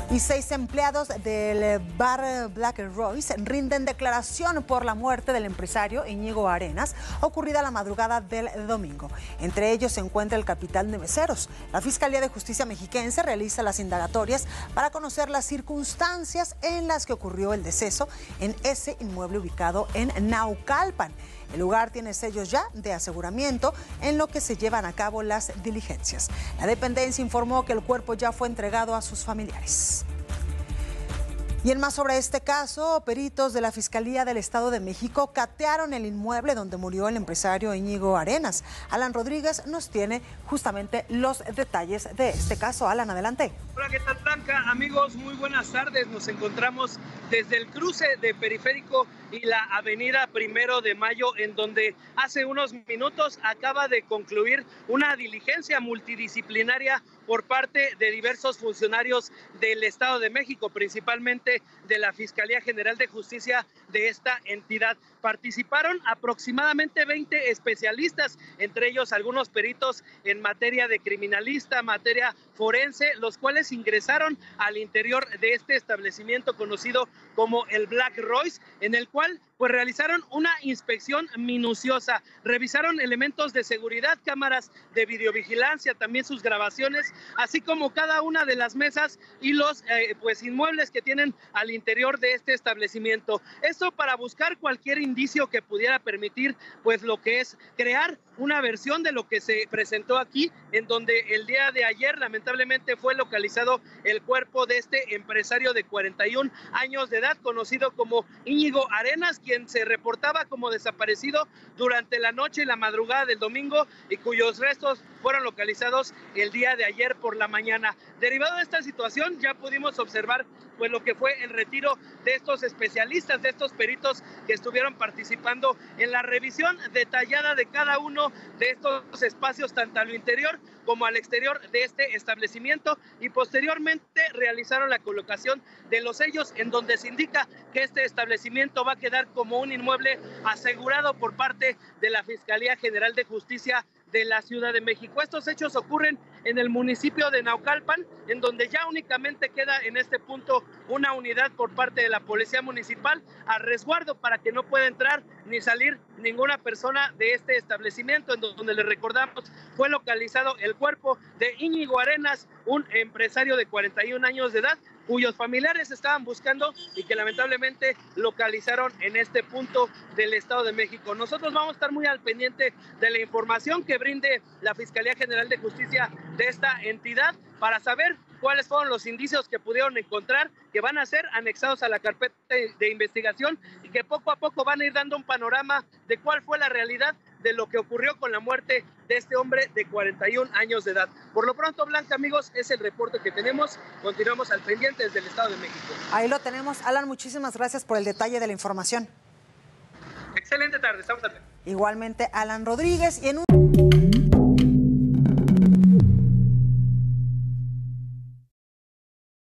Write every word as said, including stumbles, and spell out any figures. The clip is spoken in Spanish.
Y seis empleados del bar Black Royce rinden declaración por la muerte del empresario Íñigo Arenas, ocurrida la madrugada del domingo. Entre ellos se encuentra el capitán de meseros. La Fiscalía de Justicia Mexiquense realiza las indagatorias para conocer las circunstancias en las que ocurrió el deceso en ese inmueble ubicado en Naucalpan. El lugar tiene sellos ya de aseguramiento, en lo que se llevan a cabo las diligencias. La dependencia informó que el cuerpo ya fue entregado a sus familiares. Y en más sobre este caso, peritos de la Fiscalía del Estado de México catearon el inmueble donde murió el empresario Íñigo Arenas. Alan Rodríguez nos tiene justamente los detalles de este caso. Alan, adelante. Hola, ¿qué tal, Blanca? Amigos, muy buenas tardes. Nos encontramos desde el cruce de Periférico y la avenida Primero de Mayo, en donde hace unos minutos acaba de concluir una diligencia multidisciplinaria por parte de diversos funcionarios del Estado de México, principalmente de la Fiscalía General de Justicia de esta entidad. Participaron aproximadamente veinte especialistas, entre ellos algunos peritos en materia de criminalista, materia forense, los cuales ingresaron al interior de este establecimiento conocido como el Black Royce, en el cual pues realizaron una inspección minuciosa, revisaron elementos de seguridad, cámaras de videovigilancia, también sus grabaciones, así como cada una de las mesas y los eh, pues inmuebles que tienen al interior de este establecimiento. Esto para buscar cualquier indicio que pudiera permitir pues lo que es crear una versión de lo que se presentó aquí, en donde el día de ayer lamentablemente fue localizado el cuerpo de este empresario de cuarenta y un años de edad, conocido como Íñigo Arenas, quien se reportaba como desaparecido durante la noche y la madrugada del domingo y cuyos restos fueron localizados el día de ayer por la mañana. Derivado de esta situación, ya pudimos observar pues lo que fue el retiro de estos especialistas, de estos peritos que estuvieron participando en la revisión detallada de cada uno de estos espacios, tanto al interior como al exterior de este establecimiento, y posteriormente realizaron la colocación de los sellos en donde se indica que este establecimiento va a quedar como un inmueble asegurado por parte de la Fiscalía General de Justicia de la Ciudad de México. Estos hechos ocurren en el municipio de Naucalpan, en donde ya únicamente queda en este punto una unidad por parte de la Policía Municipal a resguardo para que no pueda entrar ni salir ninguna persona de este establecimiento, en donde le recordamos fue localizado el cuerpo de Íñigo Arenas, un empresario de cuarenta y un años de edad, cuyos familiares estaban buscando y que lamentablemente localizaron en este punto del Estado de México. Nosotros vamos a estar muy al pendiente de la información que brinde la Fiscalía General de Justicia de esta entidad para saber cuáles fueron los indicios que pudieron encontrar, que van a ser anexados a la carpeta de investigación y que poco a poco van a ir dando un panorama de cuál fue la realidad de lo que ocurrió con la muerte de este hombre de cuarenta y un años de edad. Por lo pronto, Blanca, amigos, es el reporte que tenemos. Continuamos al pendiente desde el Estado de México. Ahí lo tenemos. Alan, muchísimas gracias por el detalle de la información. Excelente tarde, estamos al pendiente. Igualmente, Alan Rodríguez. Y en un